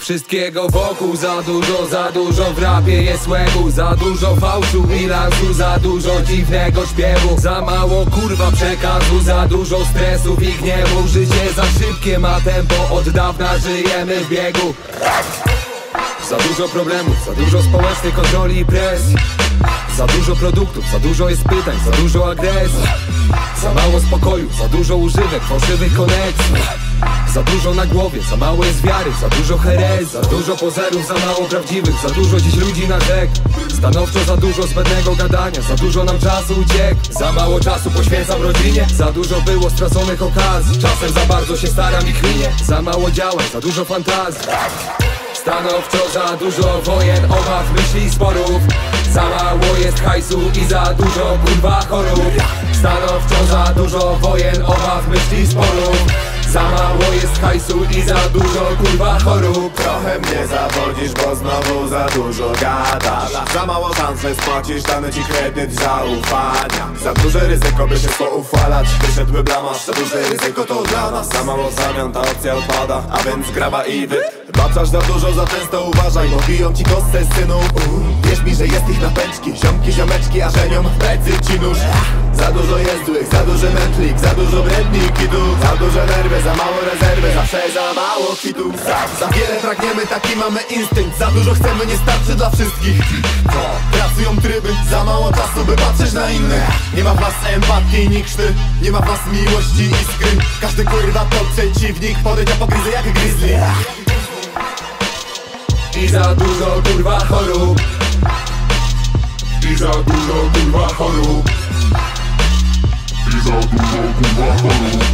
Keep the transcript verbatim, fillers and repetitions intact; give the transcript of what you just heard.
Wszystkiego wokół za dużo, za dużo w rapie jest łebu. Za dużo fałszu i lansu, za dużo dziwnego śpiewu. Za mało kurwa przekazu, za dużo stresów i gniewu. Życie za szybkie ma tempo, od dawna żyjemy w biegu. Za dużo problemów, za dużo społecznej kontroli i presji. Za dużo produktów, za dużo jest pytań, za dużo agresji. Za mało spokoju, za dużo używek, fałszywych koneksji. Za dużo na głowie, za mało jest wiary, za dużo herezji. Za dużo pozerów, za mało prawdziwych, za dużo dziś ludzi na rzek. Stanowczo za dużo zbędnego gadania, za dużo nam czasu uciekł. Za mało czasu poświęcam rodzinie, za dużo było straconych okazji. Czasem za bardzo się staram i kminię, za mało działań, za dużo fantazji. Stanowczo za dużo wojen, obaw, myśli i sporów. Za mało jest hajsu i za dużo kurwa chorób. Stanowczo za dużo wojen, obaw, myśli i sporów. Za mało jest hajsu i za dużo kurwa chorób. Trochę mnie zawodzisz, bo znowu za dużo gadasz. Za mało szans, że spłacisz dany ci kredyt zaufania. Za duże ryzyko, by się pouchwalać. Wyszedłby blamasz, za duże ryzyko to dla nas. Za mało zamian, ta opcja odpada, a więc graba i wy. Baczasz za dużo, za często uważaj, bo biją ci kostę synu. Wierz mi, że jest ich na pęczki, ziomki, ziomeczki, a żeniom w plecy ci nóż. Za dużo jest złych, za duży mętlik, za dużo bredni kitów. Za duże nerwy, za mało rezerwy, zawsze za mało kwitów. Za, za wiele pragniemy, taki mamy instynkt. Za dużo chcemy, nie starczy dla wszystkich. Pracują tryby, za mało czasu, by patrzeć na innych. Nie ma w nas empatii, ni krzty, nie ma w nas miłości i iskry. Każdy kurwa to przeciwnik, podejdzie po gryzy jak grizzly. I za dużo kurwa chorób. I za dużo kurwa chorób. I za dużo kurwa chorób.